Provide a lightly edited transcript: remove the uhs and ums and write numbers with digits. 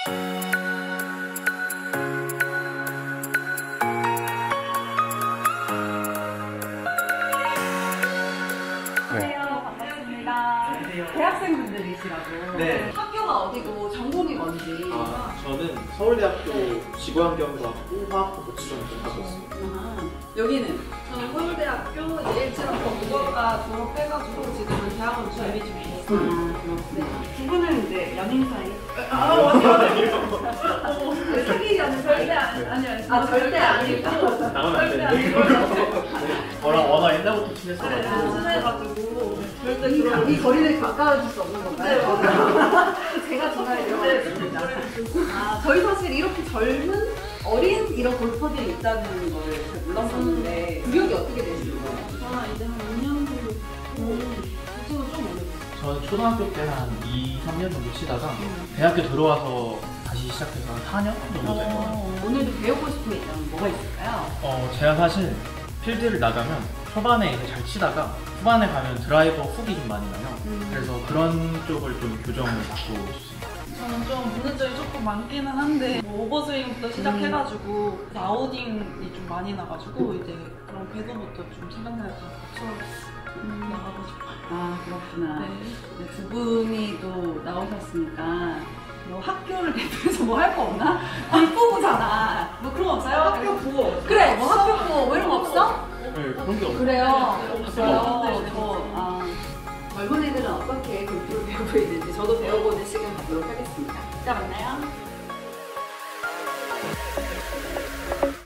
대학생분들이시라고. 네. 학교가 어디고 전공이 뭔지. 저는 서울대학교 지구환경과학부 화학부 복수전공 하고 있습니다. 여기는? 저는 서울대학교 1차학번 국어과 졸업해가지고 지금은 대학원 준비 중에 있어요. 네. 두 분은 이제 연인 사이? 사귀지 않는 절대 아니요. 절대 아니고. 나가면 안 되는데. 저랑 워낙 옛날부터 친했어가지고. 친해가지고 절대 이 거리를 가까워질 수 없는 건가요? 제가 중간에 들어가겠습니다. 저희 사실 이렇게 젊은 어린 이런 골퍼들이 있다는 걸 잘 몰랐었는데 구력이 어떻게 되시는 거예요? 저는 이제 한 2년 정도 저도 좀 오래됐어요. 저는 초등학교 때 한 2, 3년 정도 치다가 대학교 들어와서 다시 시작해서 한 4년 정도 된 거예요. 오늘도 배우고 싶은 게 있다면 뭐가 있을까요? 제가 사실 필드를 나가면 초반에 이제 잘 치다가 후반에 가면 드라이버 훅이 좀 많이 나요. 그래서 그런 쪽을 좀 교정을 받고 싶습니다. 저는 좀 보는 점이 조금 많기는 한데 뭐 오버스윙부터 시작해가지고 아웃딩이 좀 많이 나가지고 이제 그런 궤도부터 좀 생각나서 고쳐 나가고 싶어요. 그렇구나. 네. 두 분이 또 나오셨으니까 뭐 학교를 대표해서 뭐 할 거 없나? 불부부잖아. 뭐 그런 거 없어요? 학교 부호. 그래, 뭐 학교 부호 뭐 이런 거 없어? 네, 그런 게 없어요. 그래요. 없어요. 젊은 애들은 어떻게 골프를 배우고 있는지 저도 배워보는 시간 갖도록 하겠습니다. 이따 만나요.